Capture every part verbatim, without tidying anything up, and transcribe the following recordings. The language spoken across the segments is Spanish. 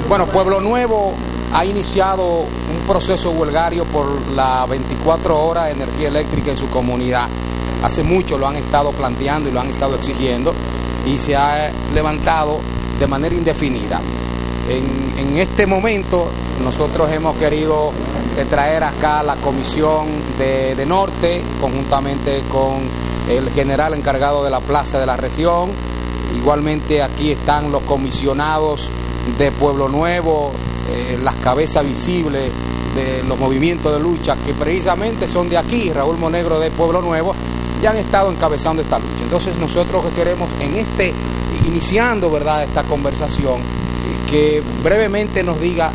Bueno, Pueblo Nuevo ha iniciado un proceso huelgario por las veinticuatro horas de energía eléctrica en su comunidad. Hace mucho lo han estado planteando y lo han estado exigiendo y se ha levantado de manera indefinida. En, en este momento nosotros hemos querido traer acá la comisión de, de Norte, conjuntamente con el general encargado de la plaza de la región. Igualmente aquí están los comisionados de Pueblo Nuevo, eh, las cabezas visibles de los movimientos de lucha que precisamente son de aquí, Raúl Monegro de Pueblo Nuevo, ya han estado encabezando esta lucha. Entonces nosotros que queremos en este, iniciando verdad esta conversación, que brevemente nos diga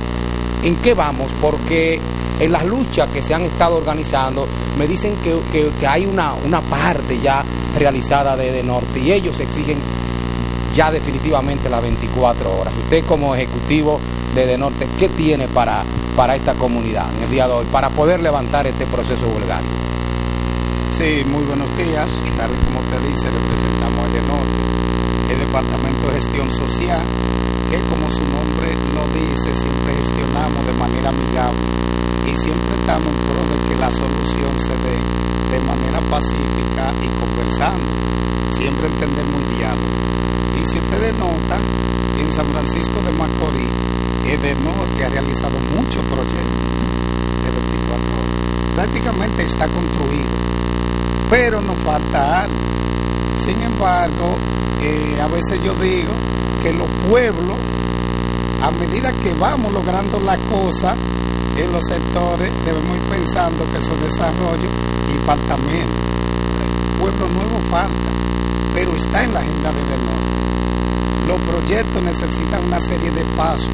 en qué vamos, porque en las luchas que se han estado organizando me dicen que, que, que hay una, una parte ya realizada de, de Norte y ellos exigen ya definitivamente las veinticuatro horas. Usted como ejecutivo de De Norte, ¿qué tiene para, para esta comunidad en el día de hoy, para poder levantar este proceso huelgario? Sí, muy buenos días. Tal como te dice, representamos a De Norte, el Departamento de Gestión Social, que como su nombre lo dice, siempre gestionamos de manera amigable y siempre estamos en pro de que la solución se dé de manera pacífica y conversando, siempre entendemos el diálogo. Y si ustedes notan, en San Francisco de Macorís, el De Norte ha realizado muchos proyectos de veinticuatro horas. Prácticamente está construido, pero nos falta algo. Sin embargo, eh, a veces yo digo que los pueblos, a medida que vamos logrando las cosas en los sectores, debemos ir pensando que eso es desarrollo y falta menos. Pueblo Nuevo falta, pero está en la agenda de De Norte. Los proyectos necesitan una serie de pasos,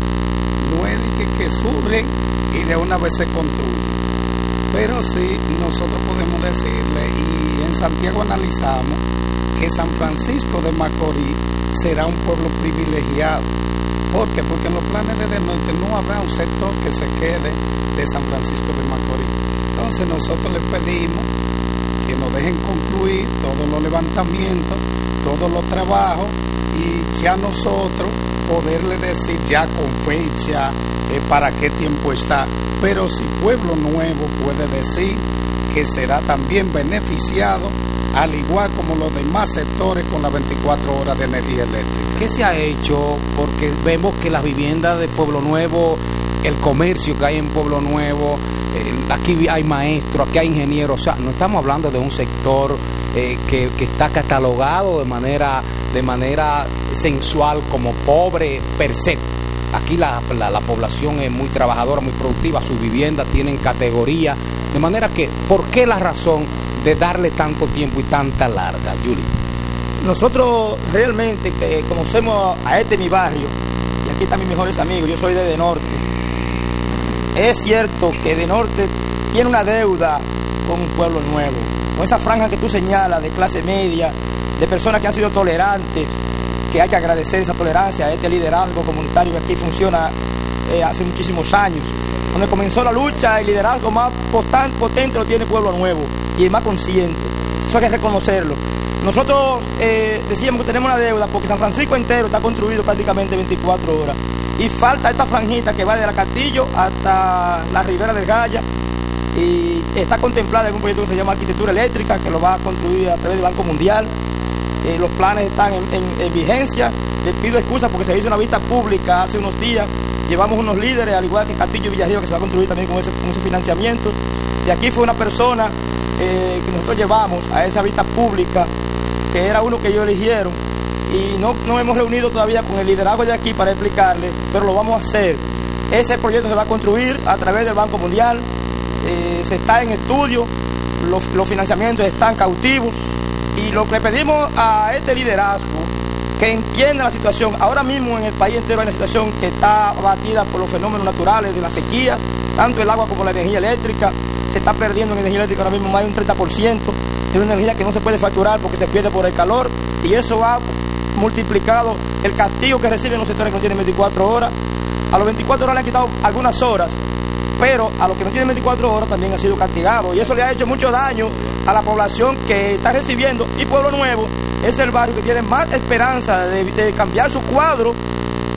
no es de que, que surgen y de una vez se construyen, pero sí nosotros podemos decirle, y en Santiago analizamos que San Francisco de Macorís será un pueblo privilegiado. ¿Por qué? Porque en los planes de De Norte no habrá un sector que se quede de San Francisco de Macorís. Entonces nosotros les pedimos que nos dejen concluir todos los levantamientos, todos los trabajos, y ya nosotros poderle decir ya con fecha eh, para qué tiempo está. Pero si Pueblo Nuevo puede decir que será también beneficiado, al igual como los demás sectores, con las veinticuatro horas de energía eléctrica. ¿Qué se ha hecho? Porque vemos que las viviendas de Pueblo Nuevo, el comercio que hay en Pueblo Nuevo, eh, aquí hay maestros, aquí hay ingenieros, o sea, no estamos hablando de un sector eh, que, que está catalogado de manera, de manera sensual como pobre per se. Aquí la, la, la población es muy trabajadora, muy productiva, sus viviendas tienen categoría, de manera que, ¿por qué la razón de darle tanto tiempo y tanta larga, Yuli? Nosotros realmente que conocemos a este mi barrio, y aquí están mis mejores amigos, yo soy de De Norte. Es cierto que De Norte tiene una deuda con un Pueblo Nuevo, con esa franja que tú señalas de clase media, de personas que han sido tolerantes, que hay que agradecer esa tolerancia a este liderazgo comunitario que aquí funciona eh, hace muchísimos años. Donde comenzó la lucha, el liderazgo más potente lo tiene Pueblo Nuevo y el más consciente. Eso hay que reconocerlo. Nosotros eh, decíamos que tenemos una deuda porque San Francisco entero está construido prácticamente veinticuatro horas y falta esta franjita que va de la Castillo hasta la Ribera del Gaya, y está contemplada en un proyecto que se llama Arquitectura Eléctrica, que lo va a construir a través del Banco Mundial. Eh, los planes están en, en, en vigencia. Les pido excusas porque se hizo una vista pública hace unos días. Llevamos unos líderes, al igual que Castillo y Villarriba, que se va a construir también con ese, con ese financiamiento. De aquí fue una persona eh, que nosotros llevamos a esa vista pública, que era uno que ellos eligieron, y no nos hemos reunido todavía con el liderazgo de aquí para explicarle, pero lo vamos a hacer. Ese proyecto se va a construir a través del Banco Mundial, eh, se está en estudio, los, los financiamientos están cautivos, y lo que le pedimos a este liderazgo, que entienda la situación. Ahora mismo en el país entero hay una situación que está abatida por los fenómenos naturales de la sequía, tanto el agua como la energía eléctrica. Se está perdiendo en energía eléctrica ahora mismo más de un treinta por ciento de una energía que no se puede facturar porque se pierde por el calor, y eso ha multiplicado el castigo que reciben los sectores que no tienen veinticuatro horas. A los veinticuatro horas le han quitado algunas horas, pero a los que no tienen veinticuatro horas también ha sido castigado, y eso le ha hecho mucho daño a la población que está recibiendo. Y Pueblo Nuevo es el barrio que tiene más esperanza de, de cambiar su cuadro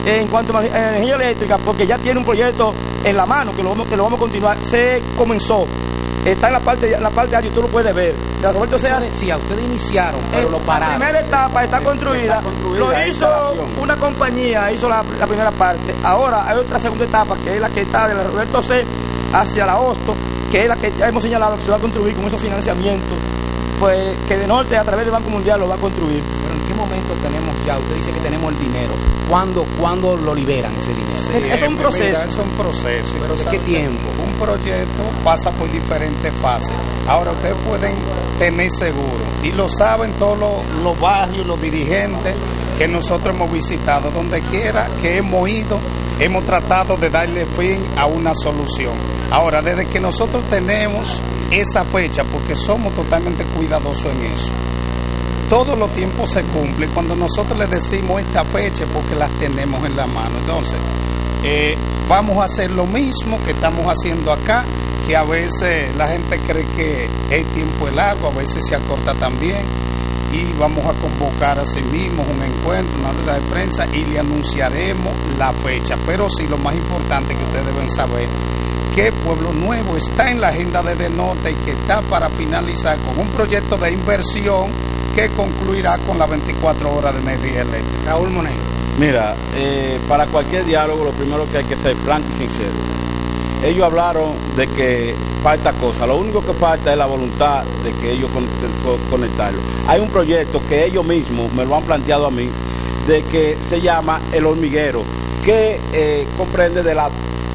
en cuanto a energía eléctrica, porque ya tiene un proyecto en la mano, que lo vamos, que lo vamos a continuar. Se comenzó, está en la parte, en la parte de área, tú lo puedes ver. Roberto Eso decía, ustedes iniciaron, pero eh, lo pararon. La primera etapa está construida, está construida lo hizo una compañía, hizo la, la primera parte. Ahora hay otra segunda etapa, que es la que está de la Roberto C hacia la Hosto, que es la que ya hemos señalado que se va a construir con esos financiamientos, pues que de norte a través del Banco Mundial lo va a construir. Pero ¿en qué momento tenemos ya? Usted dice que tenemos el dinero. ¿Cuándo, ¿cuándo lo liberan ese dinero? Sí, es un proceso. Mira, es un proceso. ¿Pero de qué tiempo? Un proyecto pasa por diferentes fases. Ahora ustedes pueden tener seguro, y lo saben todos los, los barrios, los dirigentes que nosotros hemos visitado, donde quiera que hemos ido, hemos tratado de darle fin a una solución. Ahora, desde que nosotros tenemos esa fecha, porque somos totalmente cuidadosos en eso, todos los tiempos se cumplen cuando nosotros le decimos esta fecha, porque las tenemos en la mano. Entonces, eh, vamos a hacer lo mismo que estamos haciendo acá, que a veces la gente cree que el tiempo es largo, a veces se acorta también, y vamos a convocar a sí mismos un encuentro, una rueda de prensa, y le anunciaremos la fecha. Pero sí, lo más importante que ustedes deben saber, que Pueblo Nuevo está en la agenda de De Norte y que está para finalizar con un proyecto de inversión que concluirá con las veinticuatro horas de energía eléctrica. Raúl Monegro. Mira, eh, para cualquier diálogo lo primero que hay que ser franco y sincero. Ellos hablaron de que falta cosa, lo único que falta es la voluntad de que ellos con, con, conectarlo. Hay un proyecto que ellos mismos me lo han planteado a mí, de que se llama El Hormiguero, que eh, comprende de la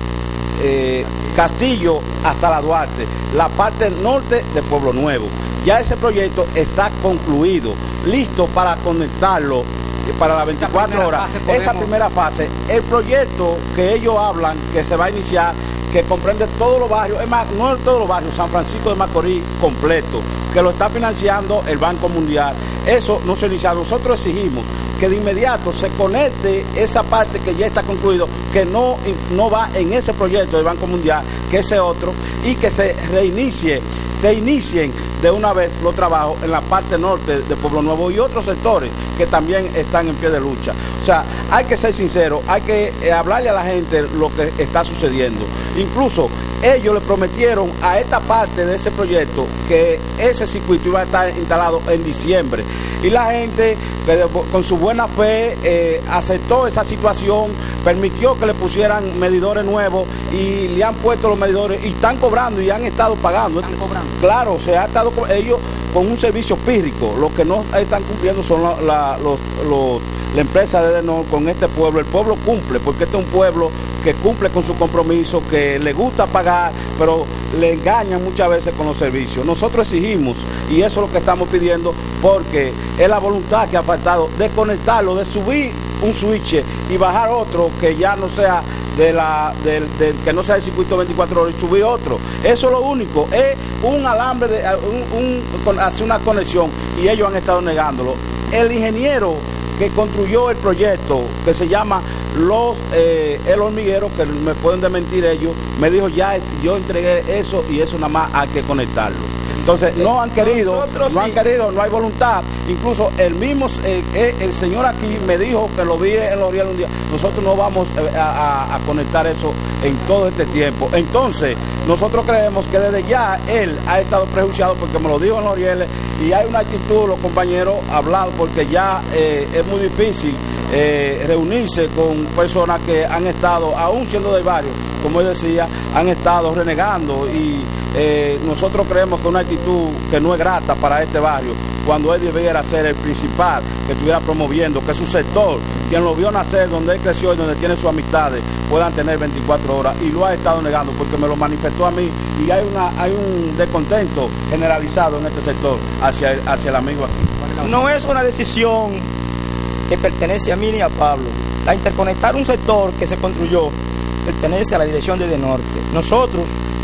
eh, Castillo hasta la Duarte, la parte norte de Pueblo Nuevo. Ya ese proyecto está concluido, listo para conectarlo para las veinticuatro horas. Esa primera fase, el proyecto que ellos hablan que se va a iniciar, que comprende todos los barrios, es más, no todos los barrios, San Francisco de Macorís completo, que lo está financiando el Banco Mundial. Eso no se ha iniciado. Nosotros exigimos que de inmediato se conecte esa parte que ya está concluido, que no, no va en ese proyecto del Banco Mundial, que ese otro, y que se reinicie, se inicien de una vez los trabajos en la parte norte de Pueblo Nuevo y otros sectores que también están en pie de lucha. O sea, hay que ser sinceros, hay que eh, hablarle a la gente lo que está sucediendo. Incluso ellos le prometieron a esta parte de ese proyecto que ese circuito iba a estar instalado en diciembre. Y la gente, con su buena fe, eh, aceptó esa situación, permitió que le pusieran medidores nuevos y le han puesto los medidores y están cobrando y han estado pagando. ¿Están cobrando? Claro, se ha estado ellos con un servicio pírrico. Lo que no están cumpliendo son la, la, los, los, la empresa de Denor con este pueblo. El pueblo cumple, porque este es un pueblo que cumple con su compromiso, que le gusta pagar, pero le engañan muchas veces con los servicios. Nosotros exigimos, y eso es lo que estamos pidiendo, porque es la voluntad que ha faltado de conectarlo, de subir un switch y bajar otro que ya no sea de la del, del que no sea el circuito veinticuatro horas y subir otro. Eso es lo único, es un alambre de un, un hacer una conexión, y ellos han estado negándolo. El ingeniero que construyó el proyecto, que se llama los eh, El Hormiguero, que me pueden desmentir ellos, me dijo ya yo entregué eso y eso nada más hay que conectarlo. Entonces no han querido, Nosotros no sí. han querido, no hay voluntad. Incluso el mismo, eh, el señor aquí me dijo que lo vi en L'Oreal un día. Nosotros no vamos a, a, a conectar eso en todo este tiempo. Entonces nosotros creemos que desde ya él ha estado prejuiciado, porque me lo dijo en L'Oreal, y hay una actitud, los compañeros hablados, porque ya eh, es muy difícil eh, reunirse con personas que han estado, aún siendo del barrio, como él decía, han estado renegando, y eh, nosotros creemos que una actitud que no es grata para este barrio, cuando él debiera ser el principal que estuviera promoviendo que su sector, quien lo vio nacer, donde él creció y donde tiene sus amistades, puedan tener veinticuatro horas, y lo ha estado negando porque me lo manifestó a mí, y hay una hay un descontento generalizado en este sector hacia el, hacia el amigo aquí. No es una decisión que pertenece a mí ni a Pablo. La interconectar un sector que se construyó pertenece a la dirección de De Norte. Nosotros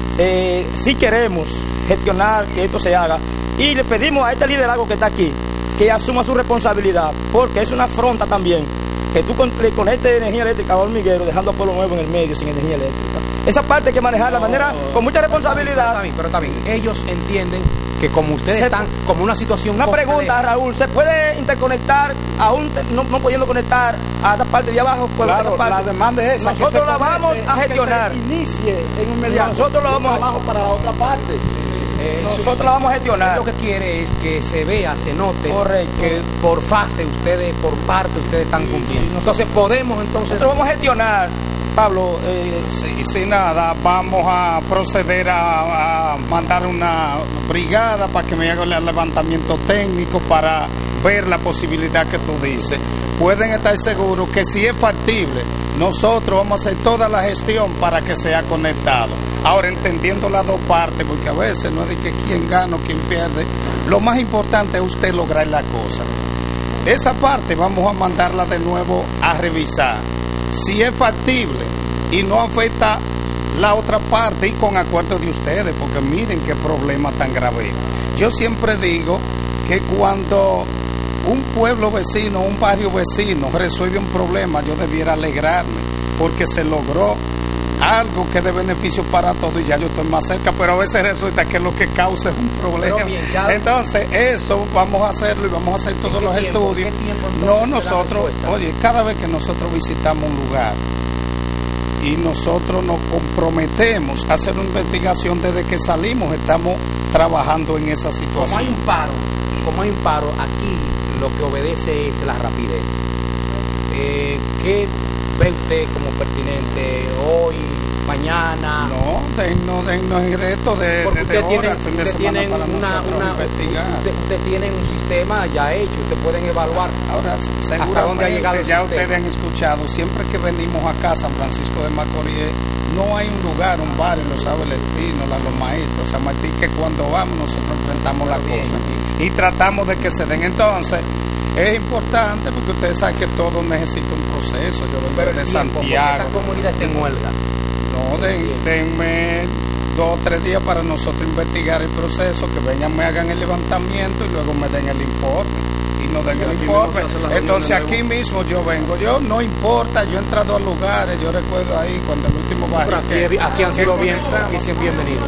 eh, sí queremos gestionar que esto se haga, y le pedimos a este liderazgo que está aquí que asuma su responsabilidad, porque es una afronta también que tú conectes energía eléctrica a Hormiguero, dejando a Pueblo Nuevo en el medio sin energía eléctrica. Esa parte hay que manejarla de No, manera con mucha responsabilidad. Pero está bien, pero está bien. Ellos entienden que como ustedes Se- están como una situación Una compleja, pregunta, Raúl, ¿se puede interconectar, aún te- no, no pudiendo conectar a esta parte de abajo? Con Claro, esa parte? la demanda es esa. Nosotros que se la vamos conecte a y que gestionar. se inicie en inmediato. Nosotros la vamos a- trabajo para la otra parte. eh, Nosotros la vamos a gestionar. él lo que quiere es que se vea, se note Correcto. que por fase ustedes, por parte ustedes están cumpliendo. Entonces podemos entonces Nosotros vamos a gestionar, Pablo, eh, Sí, sin nada, vamos a proceder a, a mandar una brigada para que me haga el levantamiento técnico para ver la posibilidad que tú dices. Pueden estar seguros que si es factible, nosotros vamos a hacer toda la gestión para que sea conectado. Ahora, entendiendo las dos partes, porque a veces no es de que quién gana o quién pierde, lo más importante es usted lograr la cosa. Esa parte vamos a mandarla de nuevo a revisar. Si es factible y no afecta la otra parte y con acuerdo de ustedes, porque miren qué problema tan grave. Yo siempre digo que cuando un pueblo vecino, un barrio vecino resuelve un problema, yo debiera alegrarme, porque se logró algo que es de beneficio para todos y ya yo estoy más cerca, pero a veces resulta que lo que causa es un problema. Pero bien, ya- Entonces, eso vamos a hacerlo y vamos a hacer todos qué los tiempo? estudios. ¿Qué tiempo entonces No se da nosotros, respuesta? oye, cada vez que nosotros visitamos un lugar y nosotros nos comprometemos a hacer una investigación desde que salimos, estamos trabajando en esa como hay situación. un paro, como hay un paro, aquí lo que obedece es la rapidez. Eh, ¿Qué ve usted como pertinente hoy, mañana? No, dennos, dennos el reto de, Porque de, ustedes de tienen, hora, fin de ustedes semana tienen para una, nosotros una investigar. usted- ustedes tienen un sistema ya hecho, ustedes pueden evaluar. Ahora, ¿Hasta dónde ha llegado el ya sistema? ustedes han escuchado, siempre que venimos acá a San Francisco de Macorís, no hay un lugar, un barrio, lo sabe el Espino, la Los Maestros, San Martín, que cuando vamos nosotros enfrentamos la Bien, cosa y tratamos de que se den. Entonces, es importante porque ustedes saben que todo necesita un proceso. Yo vengo Pero de el tiempo, porque Santiago. esta comunidad está en huelga. No, den, denme dos o tres días para nosotros investigar el proceso, que vengan, me hagan el levantamiento y luego me den el informe. Y nos den el informe. Entonces aquí mismo yo vengo. Yo no importa, yo he entrado a lugares, yo recuerdo ahí cuando el último barrio. Pero aquí, que- aquí han que sido bien, comenzamos. aquí siempre bienvenidos.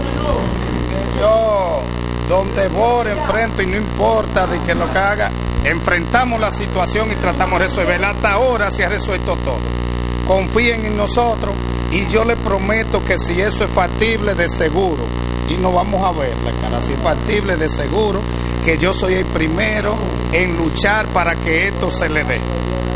Yo, donde voy, enfrento y no importa de que lo que haga, enfrentamos la situación y tratamos de resolver. Hasta ahora se ha resuelto todo. Confíen en nosotros y yo les prometo que si eso es factible, de seguro, y nos vamos a ver la cara, si es factible, de seguro, que yo soy el primero en luchar para que esto se le dé.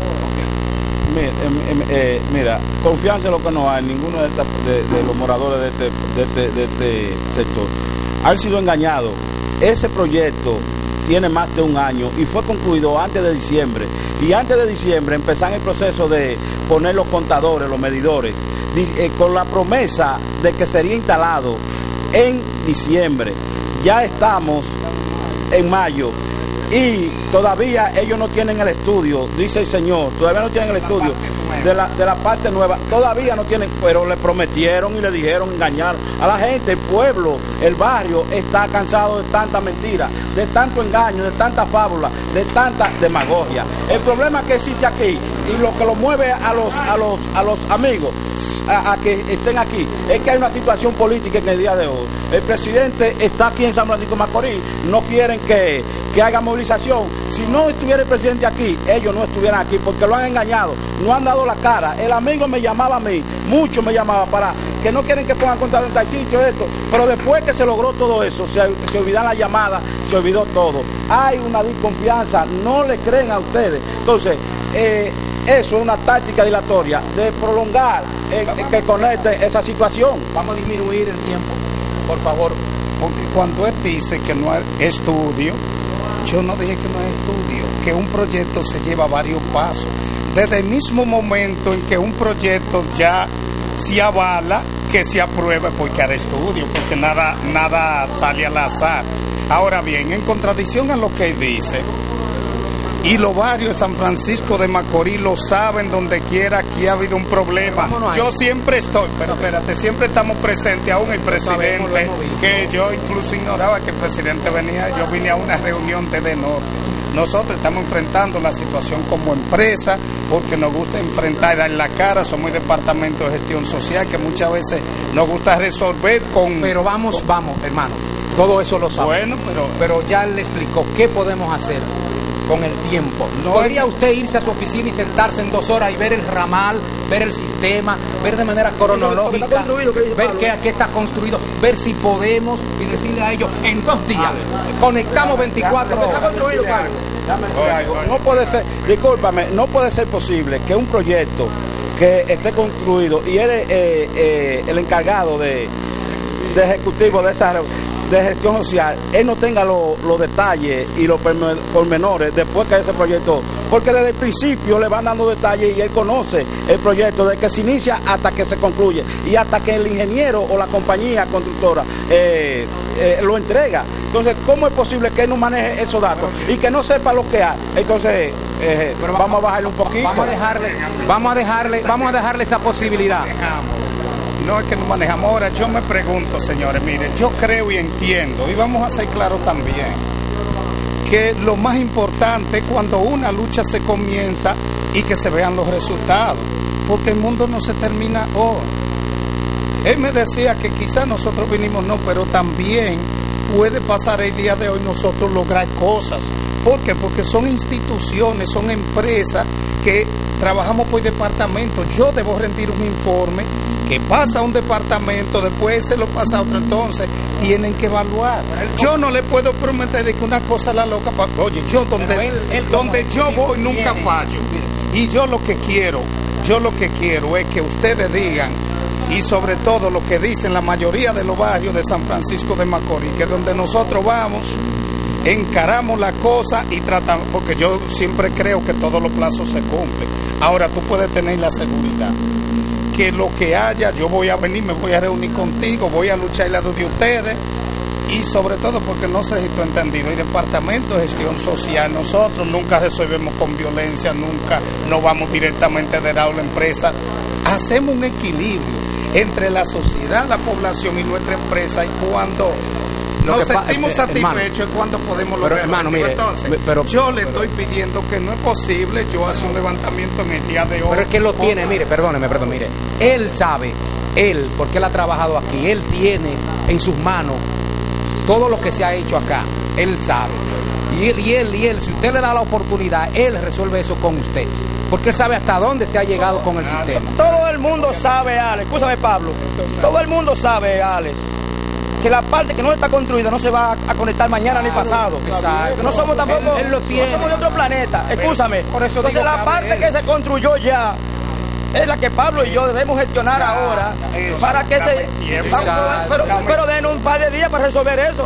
Mira, em, em, eh, mira, confianza es lo que no hay, ninguno de, esta- de, de los moradores de este, de, este, de este sector han sido engañados. Ese proyecto tiene más de un año y fue concluido antes de diciembre. Y antes de diciembre empezaron el proceso de poner los contadores, los medidores, di- eh, con la promesa de que sería instalado en diciembre. Ya estamos en mayo y todavía ellos no tienen el estudio, dice el señor, todavía no tienen el estudio de la, de la parte nueva, todavía no tienen, pero le prometieron y le dijeron, engañar a la gente, el pueblo, el barrio está cansado de tanta mentira, de tanto engaño, de tanta fábula, de tanta demagogia. El problema que existe aquí y lo que lo mueve a los a los a los amigos a, a que estén aquí es que hay una situación política en el día de hoy. El presidente está aquí en San Francisco de Macorís, no quieren que, que haga movilización. Si no estuviera el presidente aquí, ellos no estuvieran aquí porque lo han engañado, no han dado la cara. El amigo me llamaba a mí, mucho me llamaba para que no quieren que pongan contador en tal sitio, esto, pero después que se logró todo eso, se, se olvidan la llamada, se olvidó todo. Hay una desconfianza, no le creen a ustedes. Entonces, eh, eso es una táctica dilatoria de prolongar eh, que conecte esa situación. Vamos a disminuir el tiempo, por favor. Porque cuando él dice que no hay estudio, yo no dije que no hay estudio, que un proyecto se lleva varios pasos. Desde el mismo momento en que un proyecto ya se avala, que se apruebe porque hará estudio, porque nada, nada sale al azar. Ahora bien, en contradicción a lo que él dice, y los barrios de San Francisco de Macorís lo saben donde quiera que ha habido un problema. Vámonos ahí. Yo siempre estoy, pero espérate, siempre estamos presentes, aún el sabemos, lo presidente, hemos visto. que yo incluso ignoraba que el presidente venía, yo vine a una reunión de De Norte. nosotros estamos enfrentando la situación como empresa, porque nos gusta enfrentar y dar la cara, somos el departamento de gestión social, que muchas veces nos gusta resolver con... Pero vamos, con... vamos, hermano, todo eso lo sabemos. Bueno, pero... Pero ya le explicó qué podemos hacer con el tiempo. No ¿Podría hay... usted irse a su oficina y sentarse en dos horas y ver el ramal, ver el sistema, ver de manera cronológica, ver qué, qué está construido, ver si podemos y decirle a ellos en dos días, conectamos veinticuatro horas? No puede ser, discúlpame, no puede ser posible que un proyecto que esté construido y eres eh, eh, el encargado de, de ejecutivo de esa de gestión social, él no tenga los lo detalles y los pormenores después que ese proyecto, porque desde el principio le van dando detalles y él conoce el proyecto desde que se inicia hasta que se concluye y hasta que el ingeniero o la compañía constructora eh, eh, lo entrega. Entonces, ¿cómo es posible que él no maneje esos datos y que no sepa lo que hay? Entonces, eh, Pero vamos, vamos a bajarle un poquito. Vamos a dejarle, vamos a dejarle, vamos a dejarle esa posibilidad. No es que nos manejamos. Ahora, yo me pregunto, señores, miren, yo creo y entiendo, y vamos a ser claros también, que lo más importante es cuando una lucha se comienza y que se vean los resultados, porque el mundo no se termina hoy. Él me decía que quizás nosotros vinimos, no, pero también puede pasar el día de hoy nosotros lograr cosas. ¿Por qué? Porque son instituciones, son empresas que trabajamos por departamento. Yo debo rendir un informe que pasa a un departamento, después se lo pasa a otro, entonces tienen que evaluar. Yo no le puedo prometer de que una cosa la loca, oye, yo donde, él, él donde yo voy nunca fallo. Y yo lo que quiero, yo lo que quiero es que ustedes digan, y sobre todo lo que dicen la mayoría de los barrios de San Francisco de Macorís, que donde nosotros vamos, encaramos la cosa y tratamos, porque yo siempre creo que todos los plazos se cumplen. Ahora tú puedes tener la seguridad que lo que haya, yo voy a venir, me voy a reunir contigo, voy a luchar al lado de ustedes, y sobre todo porque no sé si tú has entendido, el departamento de gestión social, nosotros nunca resolvemos con violencia, nunca nos vamos directamente de lado a la empresa, hacemos un equilibrio entre la sociedad, la población y nuestra empresa, y cuando Lo nos que sentimos pa- eh, satisfechos es cuando podemos lograr. Pero hermano, mire, entonces, pero, yo le pero, estoy pidiendo que no es posible yo hacer un levantamiento en el día de hoy. Pero es que él lo tiene, mire, perdóneme, perdón, mire. Él sabe, él, porque él ha trabajado aquí, él tiene en sus manos todo lo que se ha hecho acá, él sabe. Y él, y él, y él, si usted le da la oportunidad, él resuelve eso con usted. Porque él sabe hasta dónde se ha llegado con el sistema. Todo el mundo sabe, Alex, escúchame, Pablo, todo el mundo sabe, Alex, que la parte que no está construida no se va a conectar mañana ni pasado. Exacto. No somos tampoco, él, él lo tiene. no somos de otro planeta, escúchame. Por eso Entonces digo la que parte él. que se construyó ya es la que Pablo y yo debemos gestionar Ya, ahora eso, para que dame se... tiempo. Vamos, pero, pero denos un par de días para resolver eso.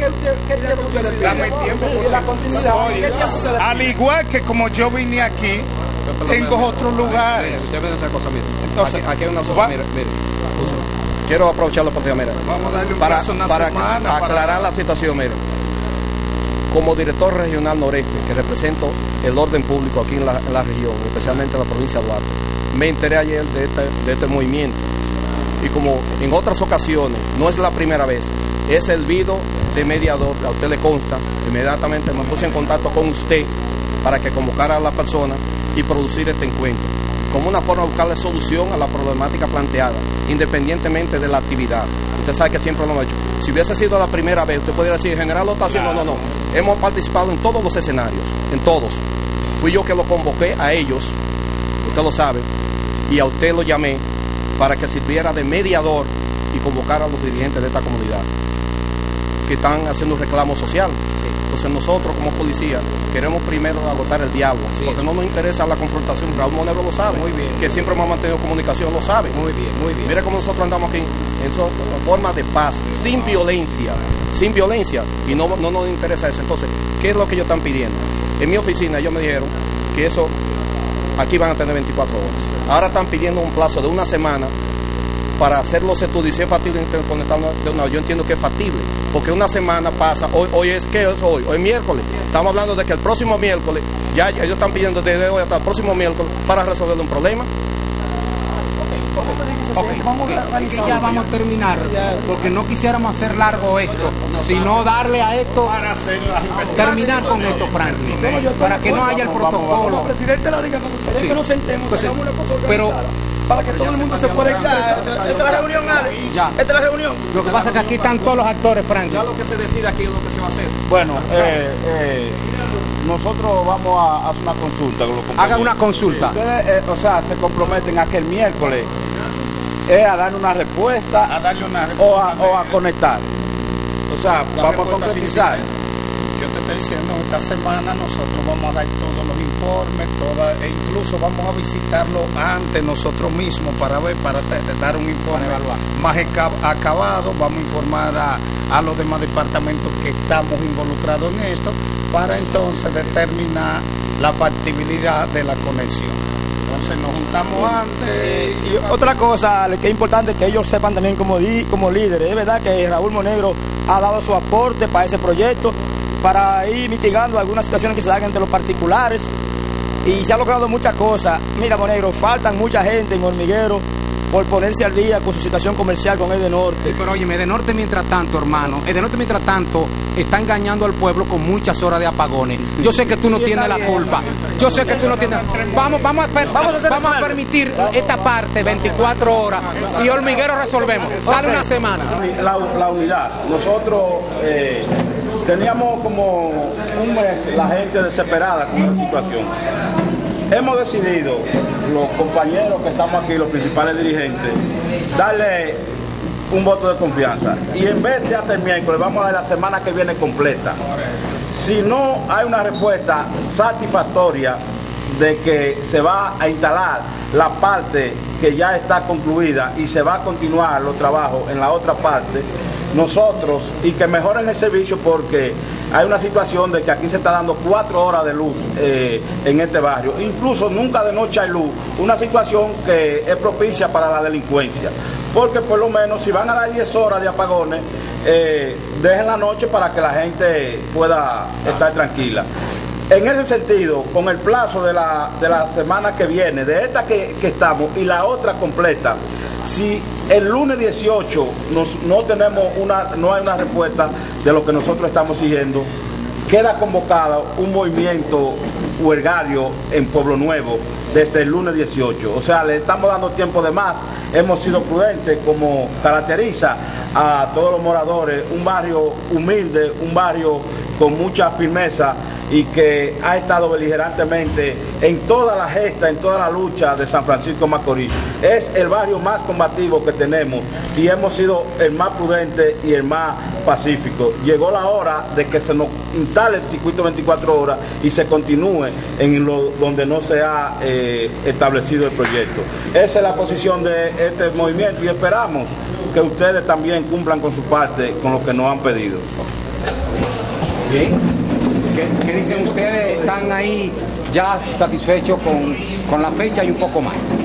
Dame tiempo porque, oye, al igual que como yo vine aquí, tengo otros lugares. Usted ve otra cosa, mire. Entonces, aquí, aquí hay una va- sola, mire, mire. Quiero aprovechar la oportunidad, mire. Vamos a darle un Para, plazo una para semana, aclarar para- la situación, mire. Como director regional noreste, que represento el orden público aquí en la, en la región, especialmente en la provincia de Duarte, me enteré ayer de este, de este movimiento. Y como en otras ocasiones, no es la primera vez, he servido de mediador, a usted le consta, inmediatamente me puse en contacto con usted para que convocara a la persona y producir este encuentro, como una forma de buscarle solución a la problemática planteada, independientemente de la actividad. Usted sabe que siempre lo hemos hecho. Si hubiese sido la primera vez, usted podría decir, general lo está haciendo, no, no, no. Hemos participado en todos los escenarios, en todos. Fui yo que lo convoqué a ellos, usted lo sabe, y a usted lo llamé para que sirviera de mediador y convocar a los dirigentes de esta comunidad que están haciendo un reclamo social. Entonces nosotros como policía queremos primero agotar el diálogo, Sí. porque no nos interesa la confrontación. Raúl Monero lo sabe, Muy bien. que siempre hemos mantenido comunicación, lo sabe. Muy bien, muy bien. Mira cómo nosotros andamos aquí en so- en forma de paz, sin violencia, sin violencia, y no, no nos interesa eso. Entonces, ¿qué es lo que ellos están pidiendo? En mi oficina ellos me dijeron que eso, aquí van a tener veinticuatro horas. Ahora están pidiendo un plazo de una semana para hacer los estudios. Si es factible interconectarnos de una, yo entiendo que es factible, porque una semana pasa, hoy, hoy es, ¿qué es hoy? Hoy es miércoles. Estamos hablando de que el próximo miércoles, ya ellos están pidiendo desde hoy hasta el próximo miércoles para resolver un problema. Okay. Es que ya vamos a terminar, porque no quisiéramos hacer largo esto, sino darle a esto, terminar con esto, Franklin, para que no haya el protocolo. Como presidente de la liga, me gustaría Sí. que nos sentemos, Pues, hagamos una cosa pero- organizada, para que todo el mundo se pueda expresar. Esta es la reunión, Alex. Ya. Esta es la reunión. Lo que pasa es que aquí están todos los actores, Franklin. Ya lo que se decide aquí es lo que se va a hacer. Bueno, eh, eh, nosotros vamos a hacer una consulta con los compañeros. Hagan una consulta. Ustedes, eh, o sea, se comprometen a que el miércoles es a dar una respuesta A darle una o a, o a conectar. O sea, La vamos a respuesta concretizar. significa eso. Yo te estoy diciendo, esta semana nosotros vamos a dar todos los informes, toda, e incluso vamos a visitarlo antes nosotros mismos para ver, para te- dar un informe más eca- acabado. Vamos a informar a, a los demás departamentos que estamos involucrados en esto, para entonces determinar la factibilidad de la conexión. Entonces nos juntamos antes. Y otra cosa, Alex, que es importante que ellos sepan también como, di, como líderes. Es verdad que Raúl Monegro ha dado su aporte para ese proyecto, para ir mitigando algunas situaciones que se dan entre los particulares, y se ha logrado muchas cosas. Mira, Monegro, faltan mucha gente en Hormiguero por ponerse al día con su situación comercial con Edenorte. Sí, pero óyeme, Edenorte mientras tanto, hermano, Edenorte mientras tanto está engañando al pueblo con muchas horas de apagones. Yo sé que tú no Sí, tienes está la bien. culpa. Yo sé que tú no tienes. Vamos, vamos a, per- Vamos a hacer vamos a algo. permitir esta parte veinticuatro horas y Hormiguero resolvemos. Dale una semana. La, la unidad. Nosotros eh, teníamos como un mes la gente desesperada con la situación. Hemos decidido, los compañeros que estamos aquí, los principales dirigentes, darle un voto de confianza. Y en vez de hasta el miércoles, vamos a dar la semana que viene completa. Si no hay una respuesta satisfactoria de que se va a instalar la parte que ya está concluida y se va a continuar los trabajos en la otra parte, nosotros, y que mejoren el servicio, porque hay una situación de que aquí se está dando cuatro horas de luz eh, en este barrio, incluso nunca de noche hay luz, una situación que es propicia para la delincuencia, porque por lo menos si van a dar diez horas de apagones, eh, dejen la noche para que la gente pueda estar tranquila. En ese sentido, con el plazo de la, de la semana que viene, de esta que, que estamos y la otra completa, si el lunes dieciocho nos, no tenemos una, no hay una respuesta de lo que nosotros estamos siguiendo, queda convocado un movimiento huelgario en Pueblo Nuevo desde el lunes dieciocho. O sea, le estamos dando tiempo de más. Hemos sido prudentes, como caracteriza a todos los moradores, un barrio humilde, un barrio con mucha firmeza y que ha estado beligerantemente en toda la gesta, en toda la lucha de San Francisco Macorís. Es el barrio más combativo que tenemos y hemos sido el más prudente y el más pacífico. Llegó la hora de que se nos instale el circuito veinticuatro horas y se continúe en lo donde no se ha eh, establecido el proyecto. Esa es la posición de este movimiento y esperamos que ustedes también cumplan con su parte, con lo que nos han pedido. Bien. ¿Qué, qué dicen ustedes? ¿Están ahí ya satisfechos con, con la fecha y un poco más?